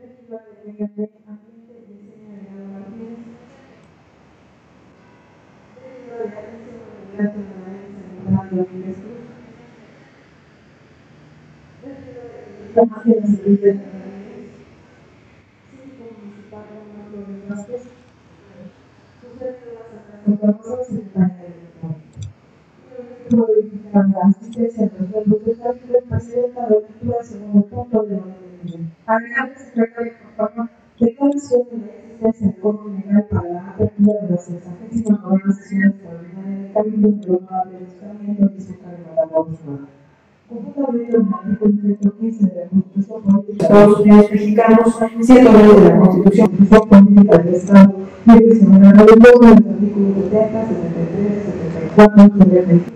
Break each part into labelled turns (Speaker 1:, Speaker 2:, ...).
Speaker 1: La asistencia de los miembros del capítulo, el presidente de la lectura, segundo punto de orden del día. Agregar, secretario, por favor, declaración de la existencia de foro legal para la apertura de la 69ª sesión extraordinaria del Cabildo del Honorable Ayuntamiento de su cargo de la conjuntamente con el artículo 115 de la Constitución Política de Estados Unidos Mexicanos, 109 de la Constitución Política del Estado, y el 19 de los artículos 70, 73, 74, 75.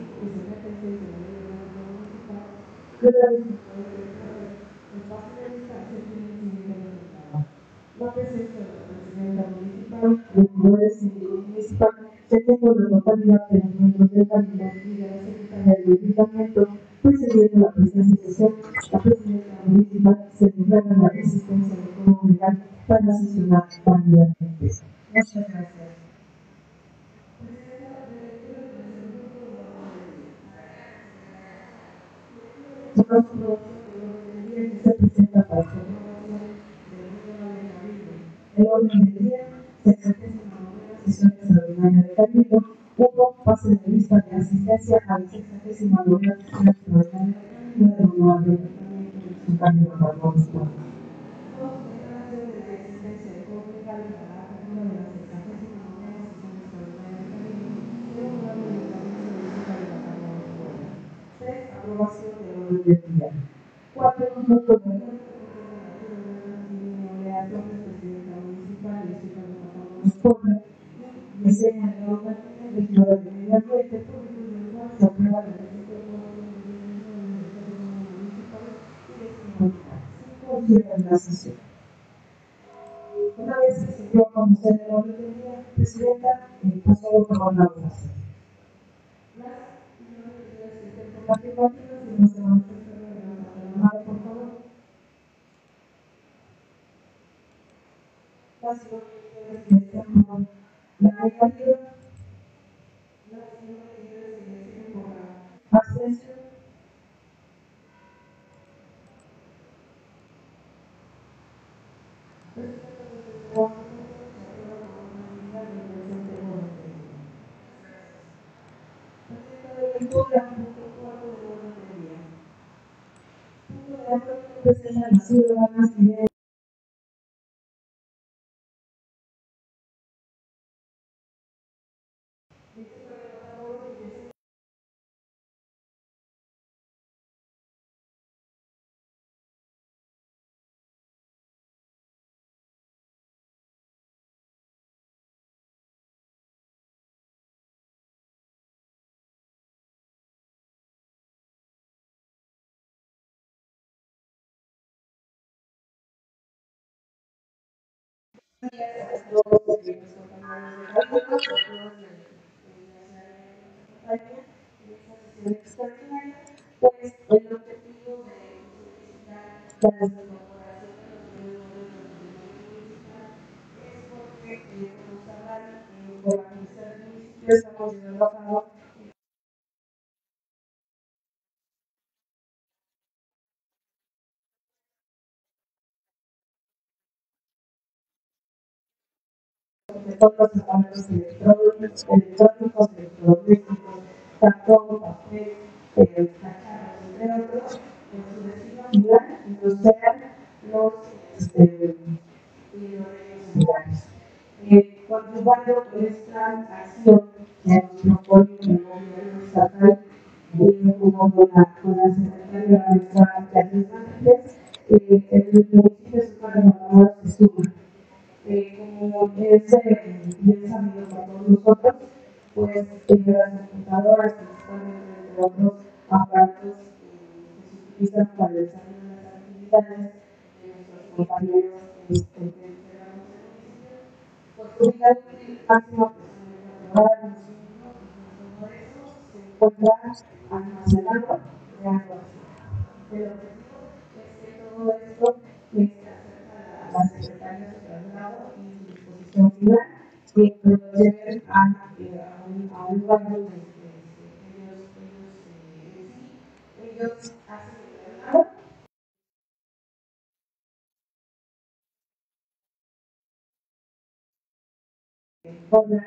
Speaker 1: La presencia de la presidenta municipal, de poderes cívicos municipales, teniendo la totalidad de los miembros del Cabildo y de la secretaria del Ayuntamiento, precediendo la presente sesión, la presidenta municipal se declara la existencia de foro legal para sesionar válidamente. Muchas gracias. Se presenta para el orden del día, 69ª sesión extraordinaria de Cabildo, 1. Pase de lista de asistencia a la 69ª sesión extraordinaria de Cabildo del Honorable Ayuntamiento de su cargo de Barbosa. 2. Declaración de la existencia de foro legal para la apertura de la 69ª sesión extraordinaria de Cabildo del Honorable Ayuntamiento de su cargo de Barbosa. 3. Aprobación del orden del día. 4. Punto de presidenta municipal y ciudad de Matamoros, diseña el orden de ciudad de medio ambiente, público y urbano, se aprueba la ley de municipal y de la sesión. Una vez que se dio a conocer el orden del día, presidenta, pasó por la votación. Las afirmativas y los demás por favor. Las señoras que están la negativa, las señoras que están por la abstención. Las ciudadanas y pues el objetivo de solicitar la desincorporación de los miembros municipal es porque como sabrán, por la Comisión del Municipio estamos llevando a cabo de todos los aparatos electrónicos, electrodomésticos, cartón, papel, cacharros, entre otros, en su destino final y nos sean los ciudadanos. Coadyuvando con esta acción que nos propone el gobierno estatal, junto con la Secretaría de Administraciones, el municipio se puede evaluar se suma. Como es bien sabido por todos nosotros, pues las computadoras, entre otros aparatos que se utilizan para el desarrollo de las actividades de nuestros compañeros que integramos el municipio, pues unidad máxima para todo eso se encuentra almacenado de agua. El objetivo es que todo esto esté cerca de la que nos lleven a un lugar donde ellos hacen nada. Ponen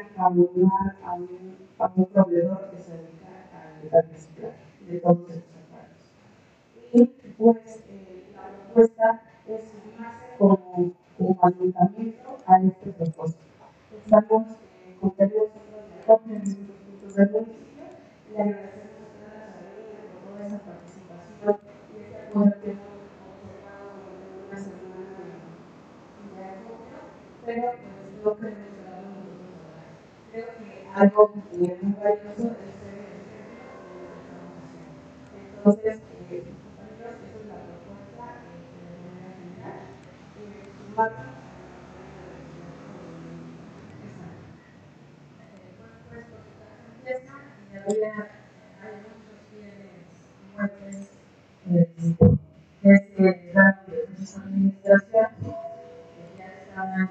Speaker 1: a un proveedor que se dedica al reciclaje de todos estos aparatos. Y pues la propuesta es sumarse como ayuntamiento a este propósito. Estamos con tenemos otros en distintos puntos del municipio y le agradecemos a toda la ciudadanía por toda esa participación y este apoyo que hemos observado durante una semana de acopio, pero pues no queremos quedarnos nosotros atrás. Creo que algo muy valioso es ser el ejemplo de lo que estamos haciendo. Entonces, compañeros, esa es la propuesta de manera general. Sumarnos pues por su empieza y había hay muchos bienes muebles que se dan de muchas administraciones que ya estaban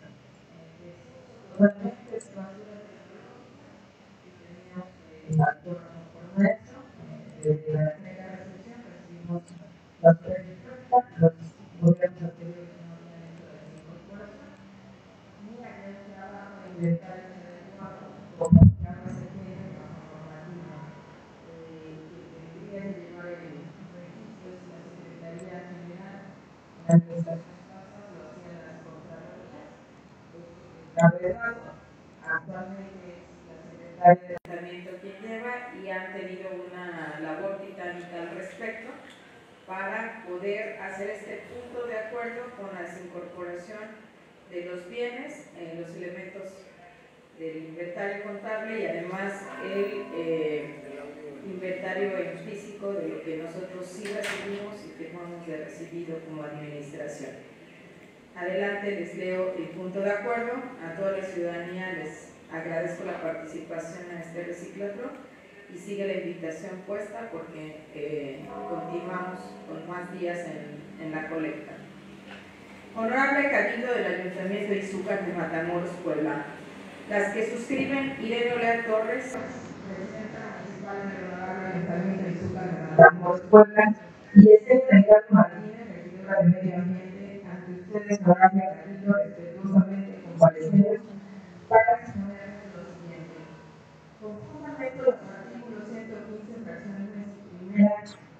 Speaker 1: totalmente su basura y teníamos actuar por nuestro desde la entrega de recepción recibimos basura electrónica, los gobiernos anteriores no habían hecho la incorporación ni había un trabajo de inventario adecuado como que ahora se tiene bajo normativa que tendría que llevar el registro si la Secretaría General en administraciones pasadas lo hacían las contralorías. La verdad, actualmente es la Secretaría de Ayuntamiento quien lleva y han tenido una labor titánica al respecto para poder hacer este punto de acuerdo con la incorporación de los bienes, los elementos del inventario contable y además el inventario en físico de lo que nosotros sí recibimos y firmamos de recibido como administración. Adelante les leo el punto de acuerdo. A toda la ciudadanía les agradezco la participación en este reciclatro y sigue la invitación puesta porque continuamos con más días en la colecta. Honorable Cabildo del Ayuntamiento de Izúcar de Matamoros, Puebla. Las que suscriben Irene Olea Torres, presidenta municipal del Honorable Ayuntamiento de Izúcar de Matamoros, Puebla, y Estela Ricardo Martínez, regidora de Medio Ambiente, ante ustedes, Honorable Cabildo, respetuosamente comparecidos para exponerles lo siguiente. Con fundamento los artículos 115, fracciones primera,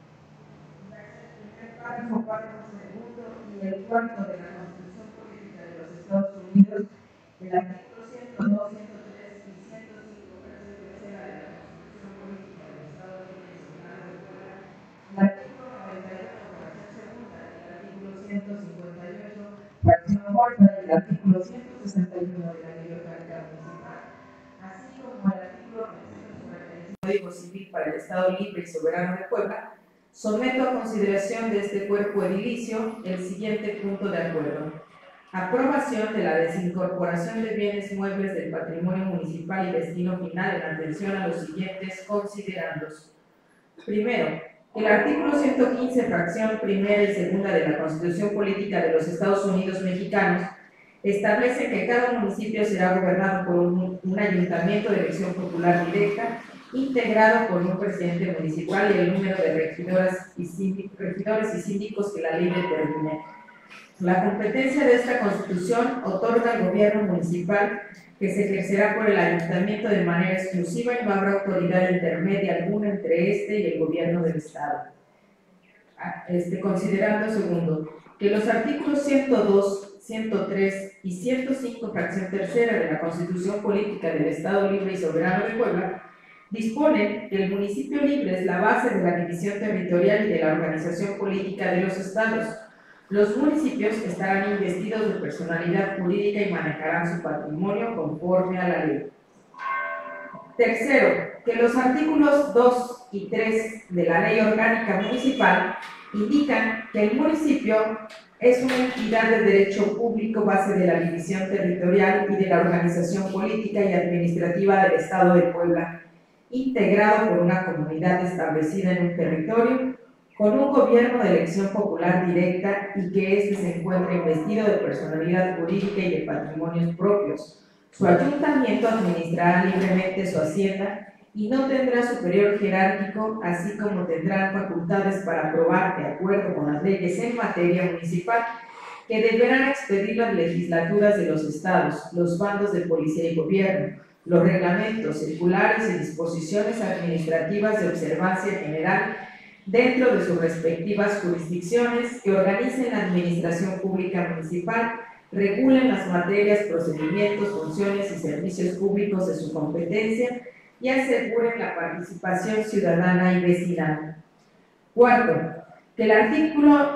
Speaker 1: párrafo segundo y el cuarto de la Constitución Política de los Estados Unidos, el artículo 102, 103 y 105, fracción tercera de la Constitución Política del Estado Libre y Soberano de Puebla, el artículo 91, fracción segunda, y el artículo 158, fracción cuarta, y el artículo 161 de la Ley Orgánica Municipal, así como el artículo 945 del Código Civil para el Estado Libre y Soberano de Puebla, someto a consideración de este cuerpo edilicio el siguiente punto de acuerdo. Aprobación de la desincorporación de bienes muebles del patrimonio municipal y destino final en atención a los siguientes considerandos. Primero, el artículo 115, fracción primera y segunda de la Constitución Política de los Estados Unidos Mexicanos establece que cada municipio será gobernado por un ayuntamiento de elección popular directa integrado por un presidente municipal y el número de regidores y síndicos que la ley determine. La competencia de esta Constitución otorga al gobierno municipal que se ejercerá por el ayuntamiento de manera exclusiva y no habrá autoridad intermedia alguna entre este y el gobierno del Estado. Considerando segundo, que los artículos 102, 103 y 105, fracción tercera de la Constitución Política del Estado Libre y Soberano de Puebla disponen que el municipio libre es la base de la división territorial y de la organización política de los estados. Los municipios estarán investidos de personalidad jurídica y manejarán su patrimonio conforme a la ley. Tercero, que los artículos 2 y 3 de la Ley Orgánica Municipal indican que el municipio es una entidad de derecho público base de la división territorial y de la organización política y administrativa del Estado de Puebla, integrado por una comunidad establecida en un territorio, con un gobierno de elección popular directa y que éste se encuentra investido de personalidad jurídica y de patrimonios propios,
Speaker 2: Su ayuntamiento administrará libremente su hacienda y no tendrá superior jerárquico, así como tendrán facultades para aprobar, de acuerdo con las leyes en materia municipal, que deberán expedir las legislaturas de los estados, los bandos de policía y gobierno, los reglamentos, circulares y disposiciones administrativas de observancia general dentro de sus respectivas jurisdicciones, que organicen la administración pública municipal, regulen las materias, procedimientos, funciones y servicios públicos de su competencia y aseguren la participación ciudadana y vecinal. Cuarto, que el artículo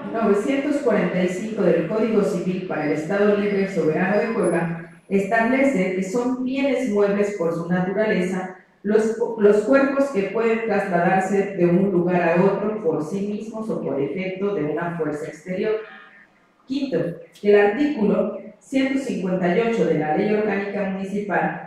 Speaker 2: 945 del Código Civil para el Estado Libre y Soberano de Puebla establece que son bienes muebles por su naturaleza los cuerpos que pueden trasladarse de un lugar a otro por sí mismos o por efecto de una fuerza exterior. Quinto, el artículo 158 de la Ley Orgánica Municipal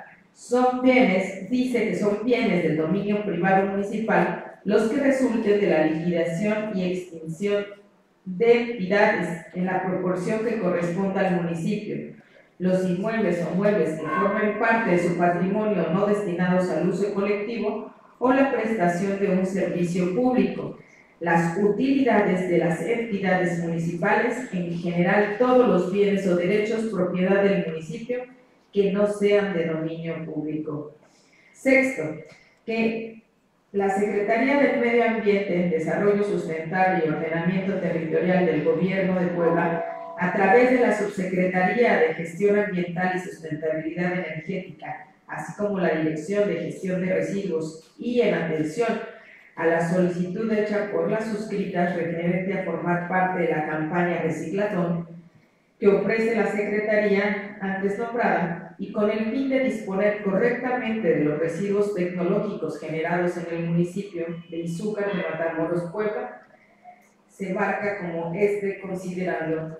Speaker 2: dice que son bienes del dominio privado municipal los que resulten de la liquidación y extinción de entidades en la proporción que corresponda al municipio. Los inmuebles o muebles que formen parte de su patrimonio no destinados al uso colectivo o la prestación de un servicio público. Las utilidades de las entidades municipales, en general todos los bienes o derechos propiedad del municipio que no sean de dominio público. Sexto, que la Secretaría del Medio Ambiente, Desarrollo Sustentable y Ordenamiento Territorial del Gobierno de Puebla, a través de la Subsecretaría de Gestión Ambiental y Sustentabilidad Energética, así como la Dirección de Gestión de Residuos, y en atención a la solicitud hecha por las suscritas referente a formar parte de la campaña Reciclatón que ofrece la Secretaría antes nombrada, y con el fin de disponer correctamente de los residuos tecnológicos generados en el municipio de Izúcar de Matamoros, Puebla, se marca como considerando.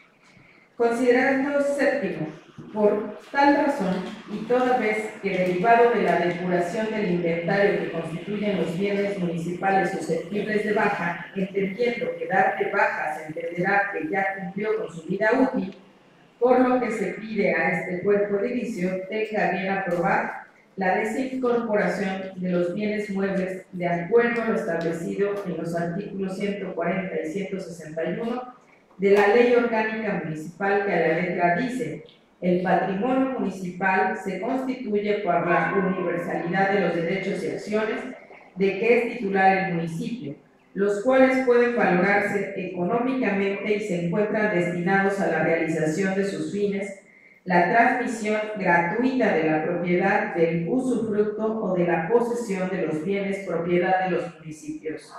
Speaker 2: Considerando séptimo, por tal razón, y toda vez que derivado de la depuración del inventario que constituyen los bienes municipales susceptibles de baja, entendiendo que dar de baja se entenderá que ya cumplió con su vida útil, por lo que se pide a este cuerpo edilicio tenga bien aprobar la desincorporación de los bienes muebles de acuerdo a lo establecido en los artículos 140 y 161 de la Ley Orgánica Municipal, que a la letra dice: el patrimonio municipal se constituye por la universalidad de los derechos y acciones de que es titular el municipio, los cuales pueden valorarse económicamente y se encuentran destinados a la realización de sus fines, la transmisión gratuita de la propiedad, del usufructo o de la posesión de los bienes propiedad de los municipios.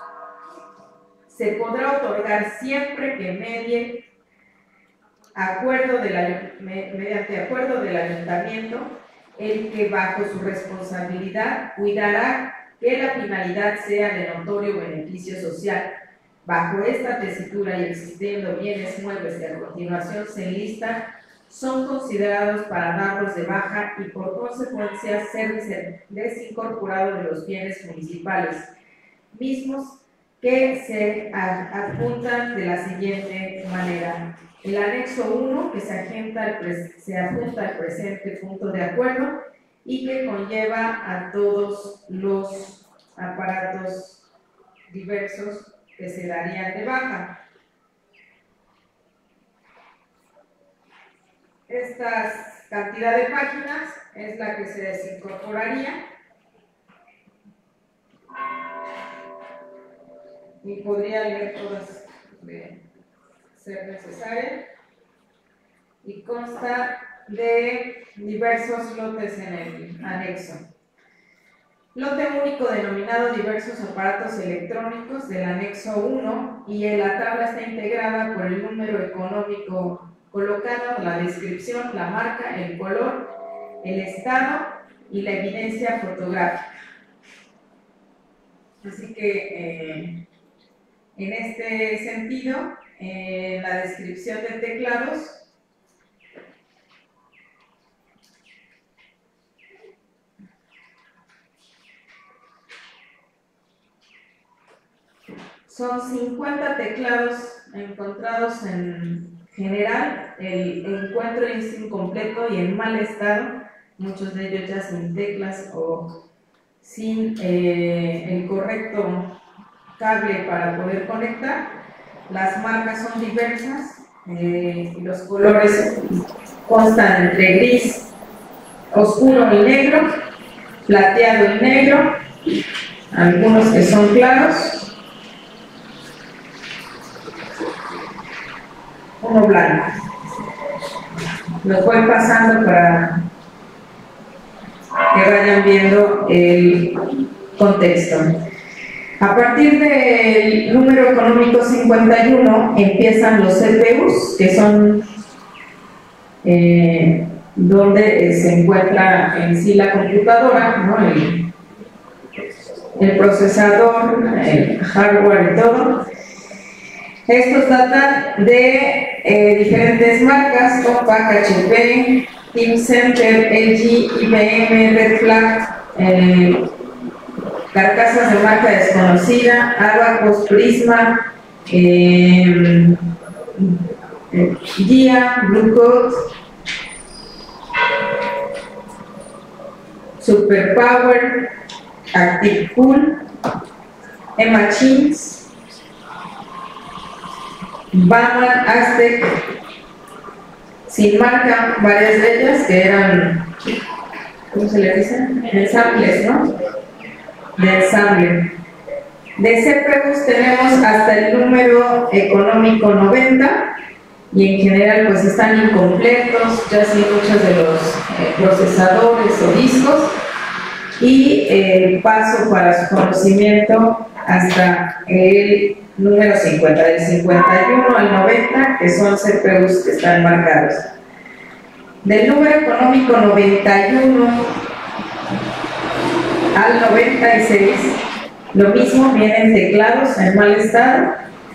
Speaker 2: Se podrá otorgar siempre que mediante acuerdo del ayuntamiento, el que bajo su responsabilidad cuidará que la finalidad sea de notorio beneficio social. Bajo esta tesitura y existiendo bienes muebles que a continuación se enlistan, son considerados para darlos de baja y por consecuencia ser desincorporados de los bienes municipales, mismos que se adjuntan de la siguiente manera. El anexo 1, que se adjunta al presente punto de acuerdo y que conlleva a todos los aparatos diversos que se darían de baja. Esta cantidad de páginas es la que se desincorporaría y podría leer todas de ser necesaria, y consta de diversos lotes en el anexo. Lote único denominado diversos aparatos electrónicos del anexo 1, y en la tabla está integrada por el número económico colocado, la descripción, la marca, el color, el estado y la evidencia fotográfica. Así que en este sentido, la descripción de teclados son 50 teclados encontrados en general. El encuentro es incompleto y en mal estado muchos de ellos ya sin teclas o sin el correcto cable para poder conectar. Las marcas son diversas, los colores constan entre gris oscuro y negro, plateado y negro, algunos que son claros, uno blanco. Los voy pasando para que vayan viendo el contexto. A partir del número económico 51 empiezan los CPUs, que son donde se encuentra en sí la computadora, ¿no? El procesador, el hardware y todo. Estos datan de diferentes marcas: Compaq, HP, Teamcenter, LG, IBM, Red Flag, carcasas de marca desconocida, Abacus, Prisma, Gia, Blue Coat, Superpower, Active Cool, E-Machines, Baumann, Aztec, sin marca, varias de ellas que eran, ¿cómo se les dice? Ensambles, ¿no? De ensamble. De CPUs tenemos hasta el número económico 90 y en general pues están incompletos, ya sin muchos de los procesadores o discos, y paso para su conocimiento hasta el número 50, del 51 al 90, que son CPUs que están marcados. Del número económico 91 al 96, lo mismo, vienen teclados en mal estado.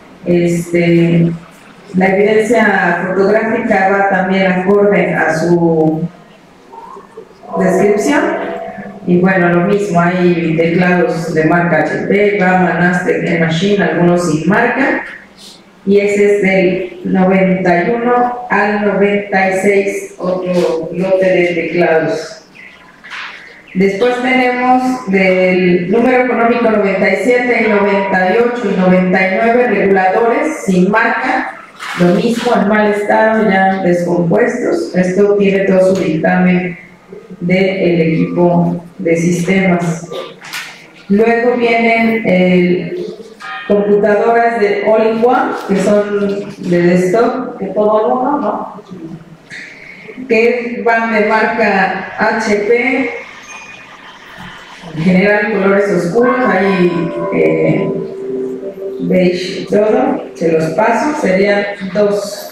Speaker 2: La evidencia fotográfica va también acorde a su descripción. Y bueno, lo mismo, hay teclados de marca HP, Baumann, Aztec, E-Machine, algunos sin marca. Y ese es del 91 al 96, otro lote de teclados. Después tenemos del número económico 97, y 98 y 99 reguladores sin marca, lo mismo, en mal estado, ya descompuestos. Esto tiene todo su dictamen del equipo de sistemas. Luego vienen computadoras de all-in-one, que son de desktop, que todo en uno, ¿no? Que van de marca HP, en general colores oscuros, hay beige y todo, se los paso, serían dos.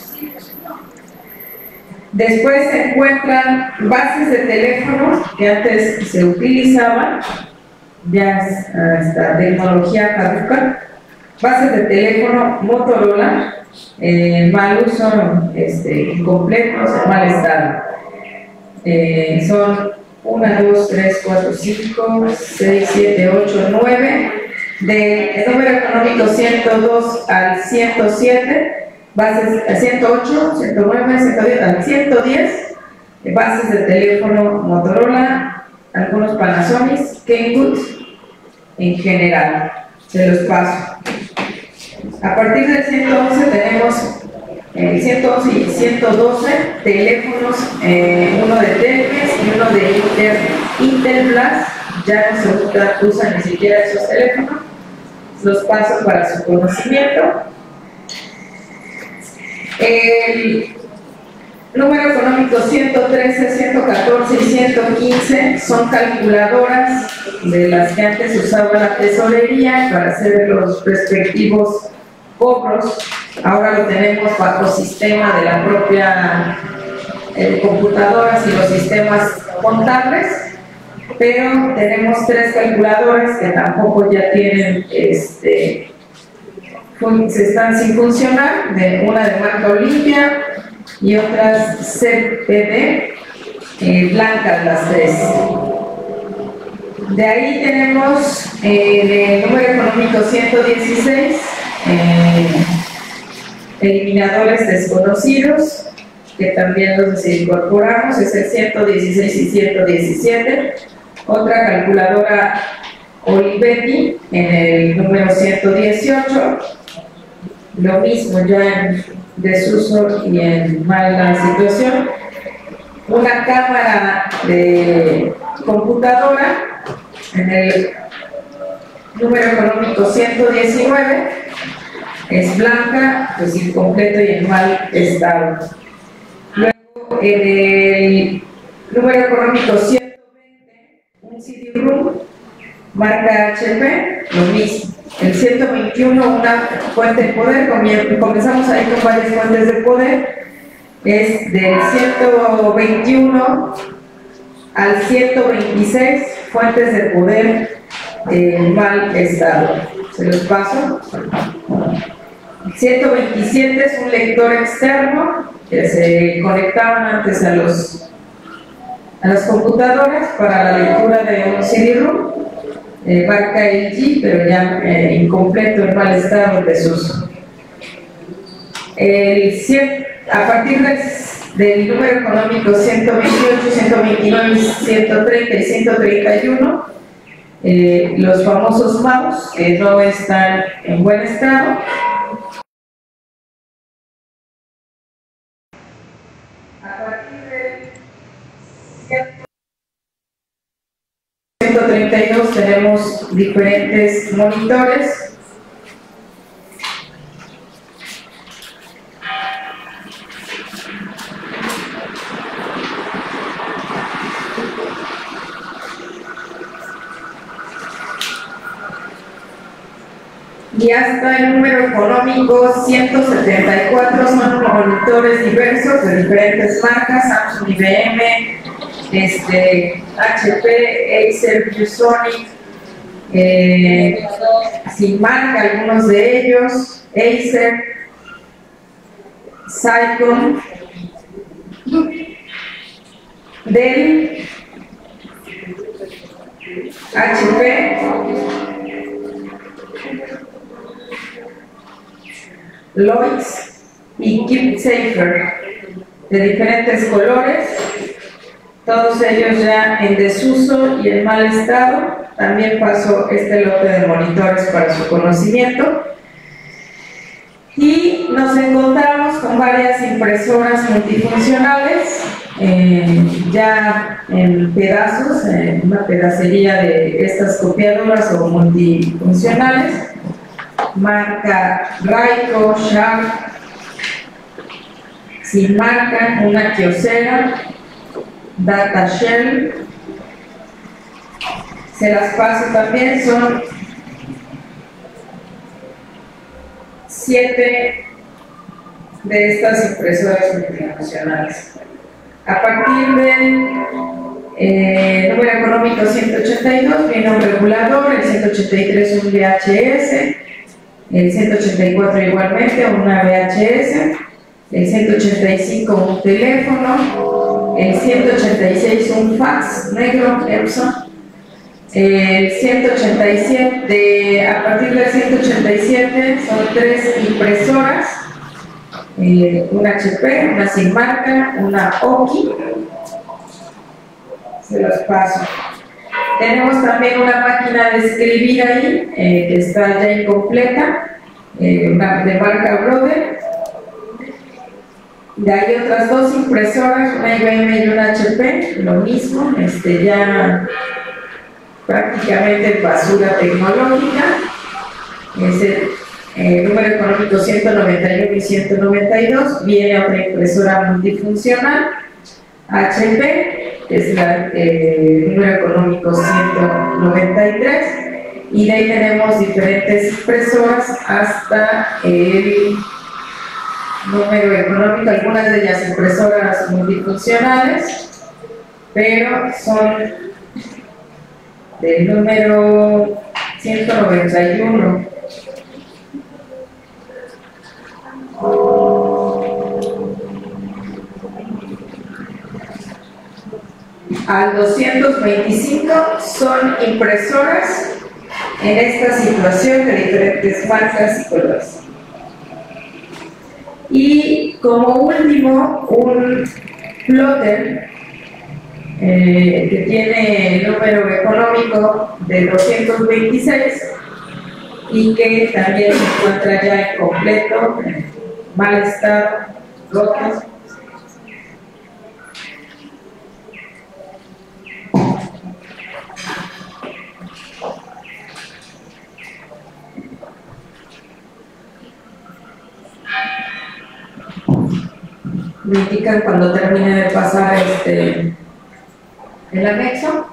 Speaker 2: Después se encuentran bases de teléfono que antes se utilizaban, ya hasta tecnología caduca, bases de teléfono Motorola, mal uso, incompletos, en mal estado. Son 1, 2, 3, 4, 5, 6, 7, 8, 9, del número económico 102 al 107, bases 108, 109, 110, al 110, bases de teléfono Motorola, algunos Panasonic, Kenwood, en general, se los paso. A partir del 111 tenemos el 111 y 112 teléfonos, uno de Telmex y uno de Intel Blast, ya no se usan ni siquiera esos teléfonos, los paso para su conocimiento. El número económico 113, 114 y 115 son calculadoras de las que antes usaba la tesorería para hacer los respectivos cobros. Ahora lo tenemos bajo sistema de la propia computadoras y los sistemas contables, pero tenemos 3 calculadoras que tampoco ya tienen, se están sin funcionar, una de marca Olimpia y otras CPD, blancas las 3. De ahí tenemos el número económico 116, eliminadores desconocidos, que también los incorporamos, es el 116 y 117. Otra calculadora Olivetti en el número 118. Lo mismo ya en desuso y en mala situación. Una cámara de computadora en el número económico 119, es blanca, pues incompleto y en mal estado. Luego en el número económico 120, un CD-ROOM, marca HP, lo mismo. El 121, una fuente de poder, comenzamos ahí con varias fuentes de poder, es del 121 al 126, fuentes de poder en mal estado. Se los paso. El 127 es un lector externo que se conectaban antes a las computadoras para la lectura de un CD-ROOM, marca LG, pero ya incompleto, en mal estado, en desuso. A partir del número económico 128, 129, 130 y 131, los famosos mouse que no están en buen estado. A partir del 132 tenemos diferentes monitores. Y hasta el número económico 174 son monitores diversos de diferentes marcas, Samsung, IBM, HP, Acer, ViewSonic, sin marca algunos de ellos, Acer, Cyclone, Dell, HP, Lloyds y KeepSafer, de diferentes colores, todos ellos ya en desuso y en mal estado. También paso este lote de monitores para su conocimiento. Y nos encontramos con varias impresoras multifuncionales, ya en pedazos, en una pedacería de estas copiadoras o multifuncionales, marca Raiko, Sharp, sin marca, una Kyocera, DataShell. Se las paso también, son 7 de estas impresoras multifuncionales. A partir del número económico 182 viene un regulador, el 183 un VHS, el 184 igualmente una VHS, el 185 un teléfono, el 186 un fax negro Epson, el 187, a partir del 187 son 3 impresoras, una HP, una sin marca, una Oki, se los paso. Tenemos también una máquina de escribir ahí, que está ya incompleta, de marca Brother. De ahí otras 2 impresoras, una IBM y una HP, lo mismo, ya prácticamente basura tecnológica. Es el número económico 191 y 192, viene otra impresora multifuncional, HP, que es el número económico 193, y de ahí tenemos diferentes impresoras hasta el número económico, algunas de ellas impresoras multifuncionales, pero son del número 191. Al 225 son impresoras en esta situación de diferentes marcas y colores. Y como último, un plotter que tiene el número económico de 226 y que también se encuentra ya en completo, en mal estado, roto. Me indican cuando termine de pasar el anexo.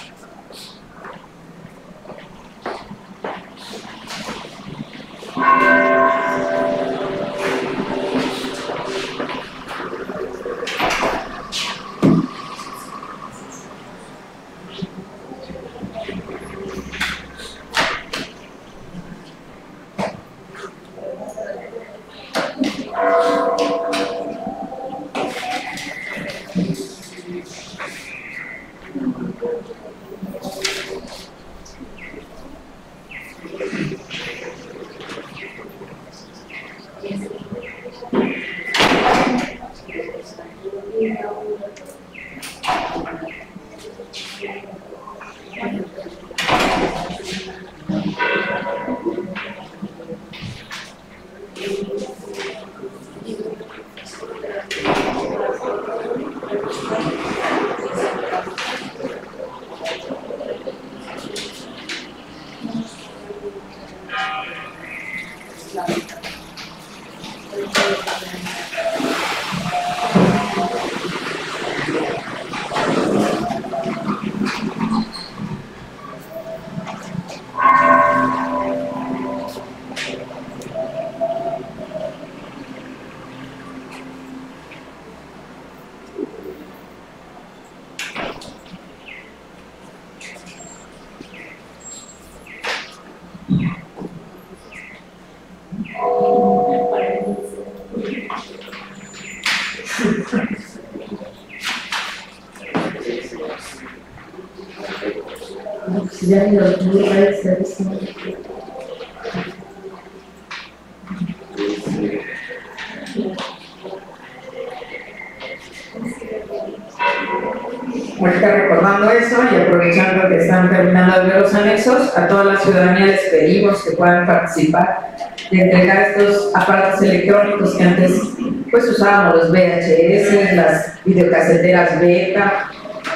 Speaker 2: Ahorita recordando eso y aprovechando que están terminando de ver los anexos, a toda la ciudadanía les pedimos que puedan participar de entregar estos aparatos electrónicos que antes pues usábamos, los VHS, las videocaseteras beta,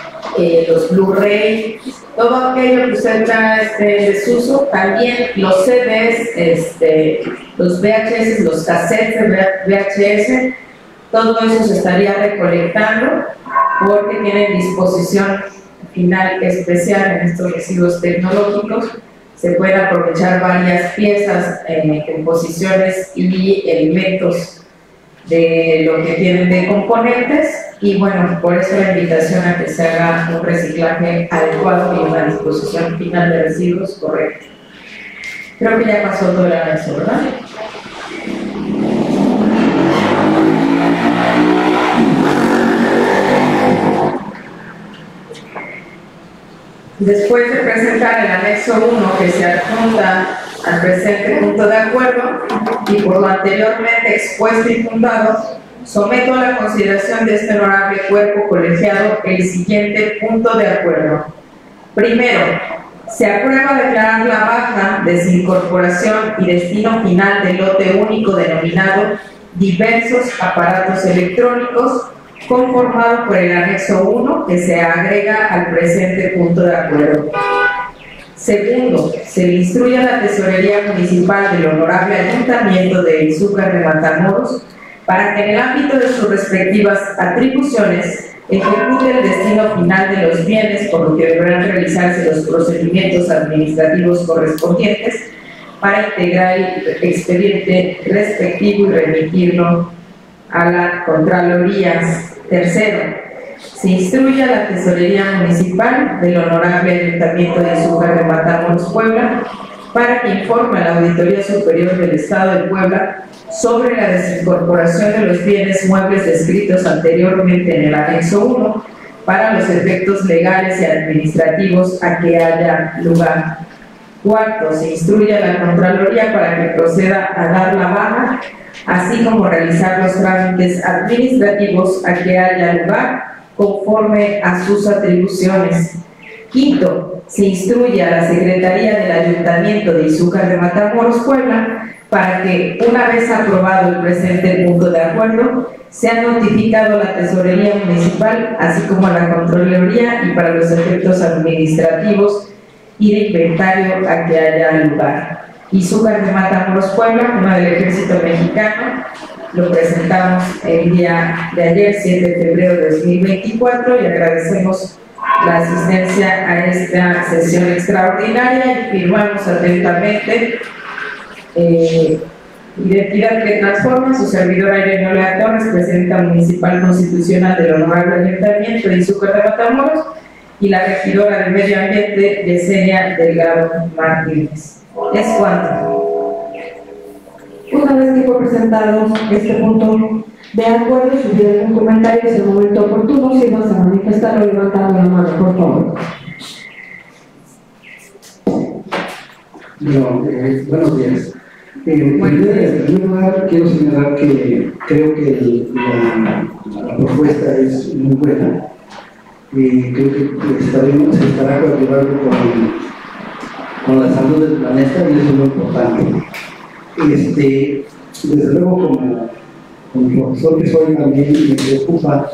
Speaker 2: los Blu-ray, todo aquello que usted está en desuso, también los CDs, los VHS, los cassettes de VHS, todo eso se estaría recolectando porque tienen disposición final especial en estos residuos tecnológicos. Se pueden aprovechar varias piezas, composiciones y elementos de lo que tienen de componentes, y bueno, por eso la invitación a que se haga un reciclaje adecuado y una disposición final de residuos correcta. Creo que ya pasó todo el anexo, ¿verdad? Después de presentar el anexo 1 que se adjunta al presente punto de acuerdo y por lo anteriormente expuesto y fundado, someto a la consideración de este honorable cuerpo colegiado el siguiente punto de acuerdo. Primero, se aprueba declarar la baja, desincorporación y destino final del lote único denominado diversos aparatos electrónicos, conformado por el anexo 1 que se agrega al presente punto de acuerdo. Segundo, se le instruye a la Tesorería Municipal del Honorable Ayuntamiento de Izúcar de Matamoros para que en el ámbito de sus respectivas atribuciones ejecute el destino final de los bienes, por lo que deberán realizarse los procedimientos administrativos correspondientes para integrar el expediente respectivo y remitirlo a la Contraloría. Tercero, se instruye a la Tesorería Municipal del Honorable Ayuntamiento de Izúcar de Matamoros, Puebla, para que informe a la Auditoría Superior del Estado de Puebla sobre la desincorporación de los bienes muebles descritos anteriormente en el anexo 1 para los efectos legales y administrativos a que haya lugar. Cuarto, se instruye a la Contraloría para que proceda a dar la baja, así como realizar los trámites administrativos a que haya lugar conforme a sus atribuciones. Quinto, se instruye a la Secretaría del Ayuntamiento de Izúcar de Matamoros, Puebla, para que, una vez aprobado el presente punto de acuerdo, sea notificado a la Tesorería Municipal, así como a la Contraloría, y para los efectos administrativos y de inventario a que haya lugar. Izúcar de Matamoros, Puebla, una del Ejército Mexicano, lo presentamos el día de ayer, 7 de febrero de 2024, y agradecemos la asistencia a esta sesión extraordinaria y firmamos atentamente Identidad que Transforma, su servidora Irene Olea Torres, presidenta municipal constitucional del Honorable Ayuntamiento de Izúcar de Matamoros, y la regidora de Medio Ambiente, Yesenia Delgado Martínez. Es cuanto.
Speaker 1: Una vez que fue presentado este punto de acuerdo, si tienen un comentario en el momento oportuno, si vas a manifestarlo levantando la mano, por favor.
Speaker 3: Buenos días. En primer lugar, quiero señalar que creo que la propuesta es muy buena. Creo que se estará coadyuvando con la salud del planeta, y eso es lo importante. Desde luego, como profesor que soy, también me preocupa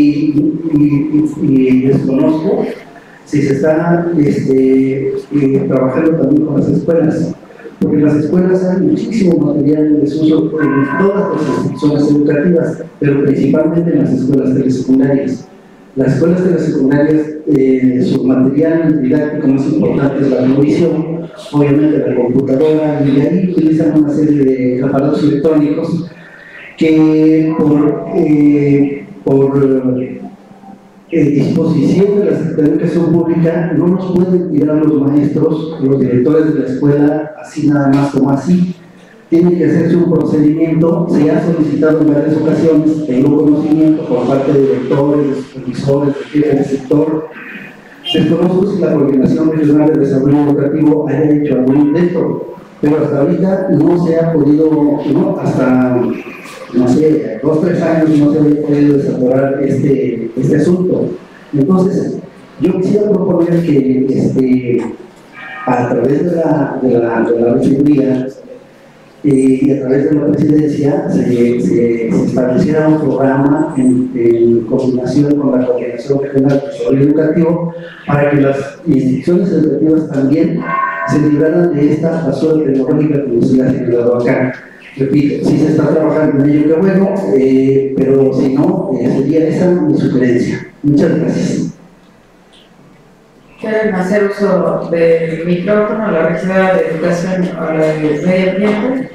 Speaker 3: y desconozco si se está trabajando también con las escuelas, porque en las escuelas hay muchísimo material en desuso en todas las instituciones educativas, pero principalmente en las escuelas telesecundarias. Las escuelas telesecundarias, su material didáctico más importante es la televisión, obviamente la computadora, y de ahí utilizan una serie de aparatos electrónicos que por disposición de la Secretaría de Educación Pública no nos pueden tirar los maestros, los directores de la escuela, así nada más como así. Tiene que hacerse un procedimiento. Se ha solicitado en varias ocasiones, tengo conocimiento por parte de directores, de supervisores, de jefes del sector. Desconozco si la Coordinación Regional de Desarrollo Educativo haya hecho algún intento, pero hasta ahorita no se ha podido, hasta, no sé, 2 o 3 años no se había podido desarrollar este asunto. Entonces, yo quisiera proponer que a través de la regiduría y a través de la presidencia se estableciera un programa en coordinación con la Coordinación Regional de Desarrollo Educativo para que las instituciones educativas también se libraran de esta basura tecnológica que nos ha generado acá. Repito, si se está trabajando en ello, qué bueno, pero si no, sería esa mi sugerencia. Muchas gracias.
Speaker 2: ¿Quieren hacer uso del micrófono, la regidora de Educación o la de Medio Ambiente?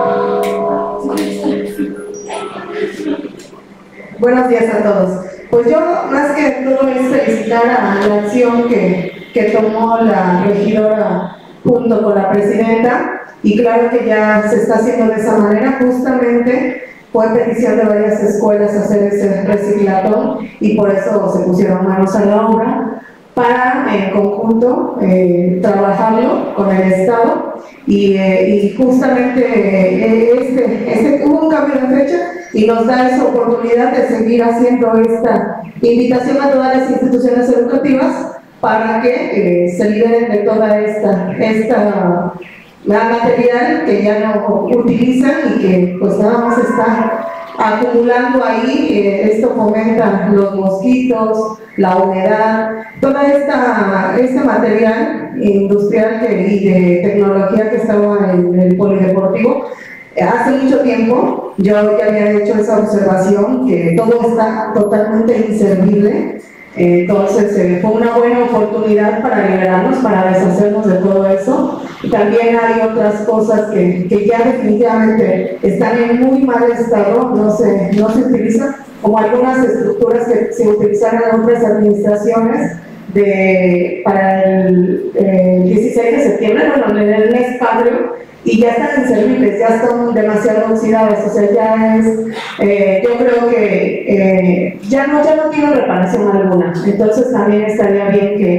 Speaker 1: Buenos días a todos. Pues yo, más que todo, es felicitar a la acción que tomó la regidora junto con la presidenta, y claro que ya se está haciendo de esa manera. Justamente fue petición de varias escuelas hacer ese reciclatón, y por eso se pusieron manos a la obra para en conjunto trabajarlo con el Estado, y justamente hubo un cambio de fecha y nos da esa oportunidad de seguir haciendo esta invitación a todas las instituciones educativas para que se liberen de toda esta material que ya no utilizan y que pues nada más está acumulando ahí. Esto fomenta los mosquitos, la humedad, toda este material industrial y de tecnología que estaba en el polideportivo. Hace mucho tiempo yo ya había hecho esa observación, que todo está totalmente inservible. Entonces fue una buena oportunidad para liberarnos, para deshacernos de todo eso. Y también hay otras cosas que ya definitivamente están en muy mal estado, no se utilizan, como algunas estructuras que se utilizaron en otras administraciones para el 16 de septiembre, bueno, en el mes patrio, y ya están inservibles, ya están demasiado oxidadas. O sea, ya es, yo creo que ya no tienen reparación alguna. Entonces también estaría bien que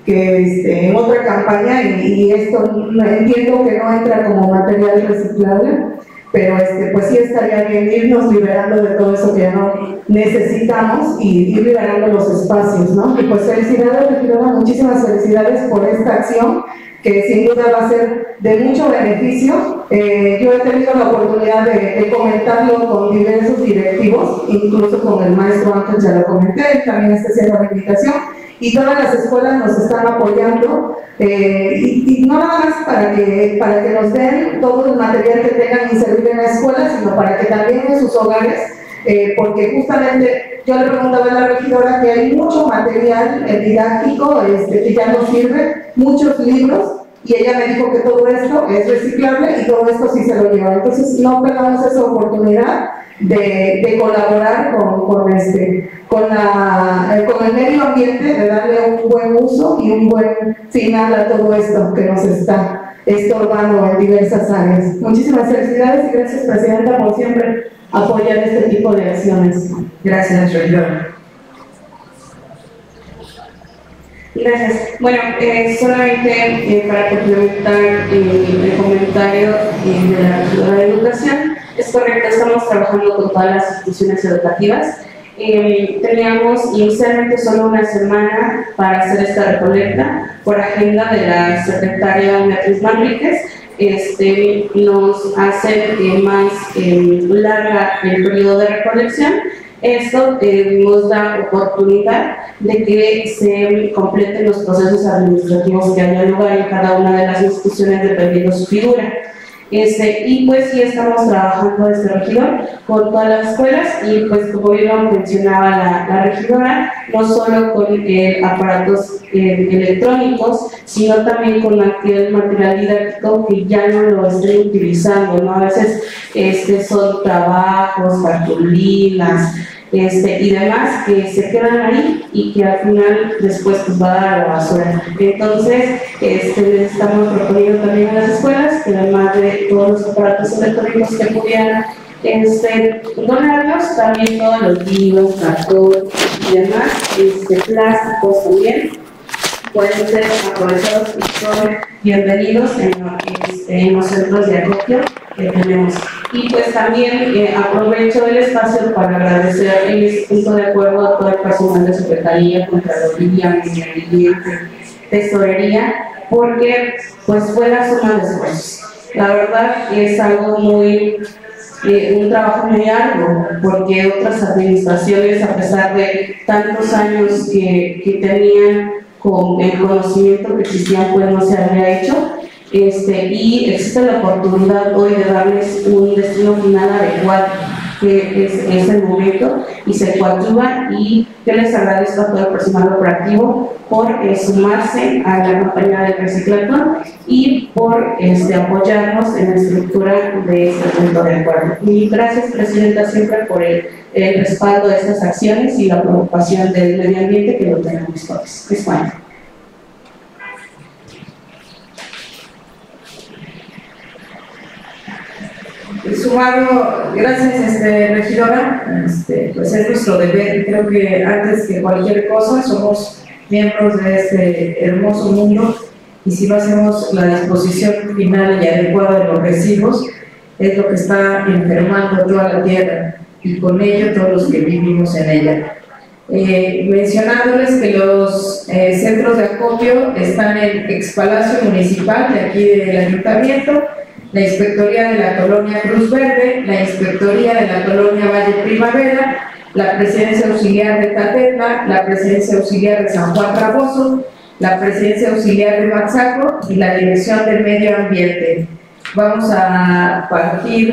Speaker 1: en otra campaña, y esto entiendo que no entra como material reciclable, pero pues sí estaría bien irnos liberando de todo eso que ya no necesitamos y ir liberando los espacios, ¿no? Y pues felicidades, regidora, muchísimas felicidades por esta acción, que sin duda va a ser de mucho beneficio. Yo he tenido la oportunidad de comentarlo con diversos directivos, incluso con el maestro Ángel, ya lo comenté, también está haciendo la invitación, y todas las escuelas nos están apoyando, y no nada más para que nos den todo el material que tengan inservible en la escuela, sino para que también en sus hogares, porque justamente yo le preguntaba a la regidora que hay mucho material didáctico que ya no sirve, muchos libros, y ella me dijo que todo esto es reciclable y todo esto sí se lo lleva. Entonces no perdamos esa oportunidad de colaborar con el medio ambiente, de darle un buen uso y un buen final a todo esto que nos está estorbando en diversas áreas. Muchísimas felicidades y gracias, Presidenta, por siempre apoyar este tipo de acciones.
Speaker 2: Gracias, regidora.
Speaker 4: Gracias. Bueno, solamente para complementar el comentario de la regidora de Educación, es correcto, estamos trabajando con todas las instituciones educativas. Teníamos inicialmente solo una semana para hacer esta recolecta por agenda de la secretaria Beatriz Manríquez. Nos hace más larga el periodo de recolección. Esto nos da oportunidad de que se completen los procesos administrativos que haya lugar en cada una de las instituciones dependiendo su figura. Y pues sí estamos trabajando desde regidor con todas las escuelas, y pues como bien lo mencionaba la regidora, no solo con aparatos electrónicos, sino también con aquel material didáctico que ya no lo estén utilizando, ¿no? A veces son trabajos, cartulinas, y demás que se quedan ahí y que al final después pues va a dar a la basura. Entonces les estamos proponiendo también a las escuelas que además de todos los aparatos electrónicos que pudieran donarlos, también todos los libros, cartón y demás, plásticos también pueden ser aprovechados y son bienvenidos en los centros de acopio que tenemos. Y pues también aprovecho el espacio para agradecer el punto de acuerdo a todo el personal de Secretaría, Contraloría, Medio Ambiente, Tesorería, porque pues fue la suma de esfuerzos. La verdad es algo un trabajo muy arduo, porque otras administraciones, a pesar de tantos años que tenían con el conocimiento que existía, pues no se había hecho. Y existe la oportunidad hoy de darles un destino final adecuado, que es el momento, y se coadyuva, y yo les agradezco a todo el personal operativo por sumarse a la campaña del reciclatón y por apoyarnos en la estructura de este punto de acuerdo. Y gracias, Presidenta, siempre por el respaldo de estas acciones y la preocupación del medio ambiente que lo tenemos todos. Es bueno.
Speaker 2: Sumado, gracias regidora, pues es nuestro deber, y creo que antes que cualquier cosa somos miembros de este hermoso mundo, y si no hacemos la disposición final y adecuada de los residuos, es lo que está enfermando toda la tierra y con ello todos los que vivimos en ella. Mencionándoles que los centros de acopio están en el Expalacio Municipal de aquí del Ayuntamiento, la Inspectoría de la Colonia Cruz Verde, la Inspectoría de la Colonia Valle Primavera, la Presidencia Auxiliar de Tatena, la Presidencia Auxiliar de San Juan Traboso, la Presidencia Auxiliar de Matzaco y la Dirección del Medio Ambiente. Vamos a partir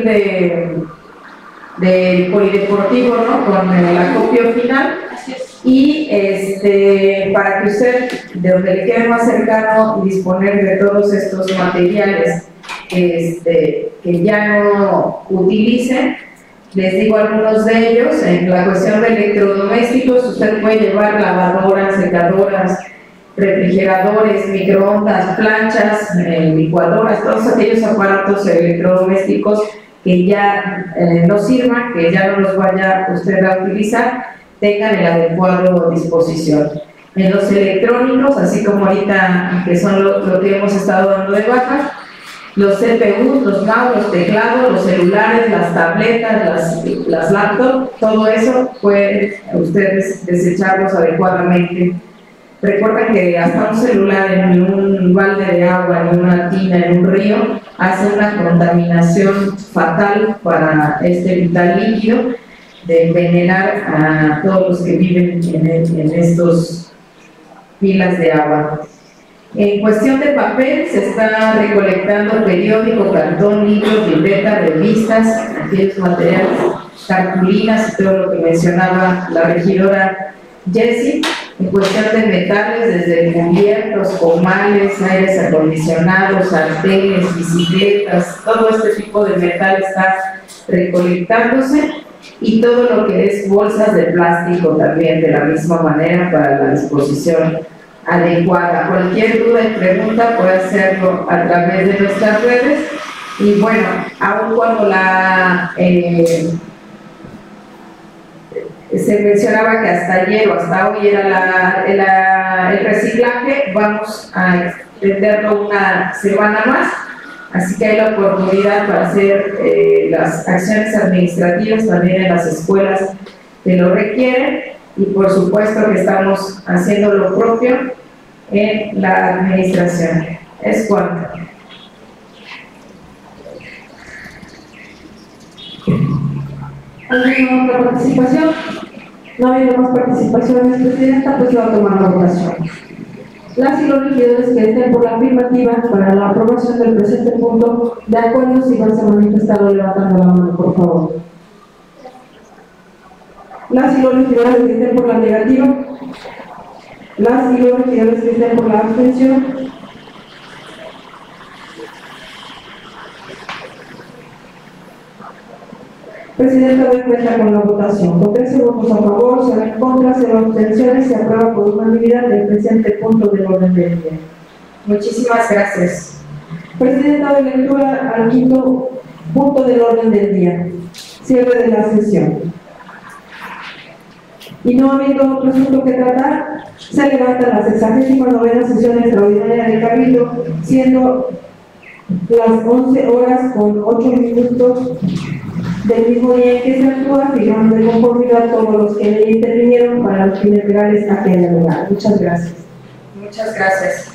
Speaker 2: del polideportivo, ¿no?, con el acopio final. Y para que usted, de donde le quede más cercano, disponer de todos estos materiales que ya no utilicen. Les digo algunos de ellos. En la cuestión de electrodomésticos, usted puede llevar lavadoras, secadoras, refrigeradores, microondas, planchas, licuadoras, todos aquellos aparatos electrodomésticos que ya no sirvan, que ya no los vaya usted a utilizar, tengan el adecuado disposición. En los electrónicos, así como ahorita que son lo que hemos estado dando de baja, los CPUs, los mouse, los teclados, los celulares, las tabletas, las laptops, todo eso pueden ustedes desecharlos adecuadamente. Recuerden que hasta un celular en un balde de agua, en una tina, en un río, hace una contaminación fatal para este vital líquido, de envenenar a todos los que viven en estos pilas de agua. En cuestión de papel, se está recolectando periódico, cartón, libros, libretas, revistas, aquellos materiales, cartulinas y todo lo que mencionaba la regidora Jessie. En cuestión de metales, desde cubiertos, comales, aires acondicionados, sartenes, bicicletas, todo este tipo de metal está recolectándose, y todo lo que es bolsas de plástico también de la misma manera para la disposición adecuada. Cualquier duda y pregunta puede hacerlo a través de nuestras redes. Y bueno, aun cuando se mencionaba que hasta ayer o hasta hoy era el reciclaje, vamos a extenderlo una semana más, así que hay la oportunidad para hacer las acciones administrativas también en las escuelas que lo requieren, y por supuesto que estamos haciendo lo propio en la administración. Es cuanto.
Speaker 1: ¿Alguna otra participación? No ha habido más participaciones, Presidenta, pues se va a tomar la votación. Las y los regidores que estén por la afirmativa para la aprobación del presente punto, de acuerdo, si van a manifestarlo levantando la mano, por favor. Las y los regidores que estén por la negativa. Las y los regidores que estén por la abstención. Presidenta, doy cuenta con la votación. Con 13 votos a favor, 0 en contra, 0 abstenciones, se aprueba por unanimidad el presente punto del orden del día.
Speaker 2: Muchísimas gracias.
Speaker 1: Presidenta, doy lectura al quinto punto del orden del día. Cierre de la sesión. Y no habiendo otro asunto que tratar, se levanta la 69ª sesión extraordinaria del Cabildo, siendo las 11 horas con 8 minutos del mismo día en que se actúa, fijando de conformidad todos los que intervinieron para los fines legales a que haya lugar. Muchas gracias.
Speaker 2: Muchas gracias.